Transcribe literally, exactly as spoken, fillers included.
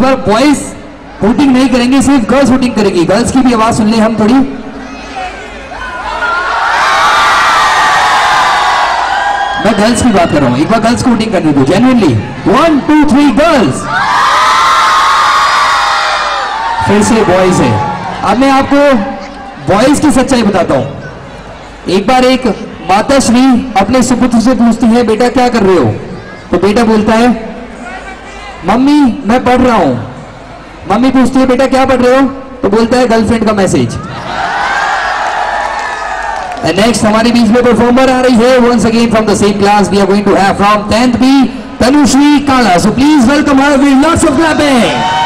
बार boys voting नहीं करेंगे, सिर्फ गर्ल्स वोटिंग करेंगी। गर्ल्स की भी आवाज सुन ले हम थोड़ी। मैं गर्ल्स की बात कर रहा हूं, एक बार गर्ल्स को वोटिंग करने दो genuinely. One two three girls. फिर से बॉयज है। अब मैं आपको बॉयज की सच्चाई बताता हूं। एक बार एक माता श्री अपने सुपुत्र से पूछती है, बेटा क्या कर रहे हो? तो बेटा बोलता है, मम्मी मैं पढ़ रहा हूं। मम्मी पूछती है, बेटा क्या पढ़ रहे हो? तो बोलता है, गर्लफ्रेंड का मैसेज। नेक्स्ट हमारे बीच में परफॉर्मर आ रही है, once again from the same class we are going to have from tenth B Tanushree Kala. So please welcome her with lots of clapping.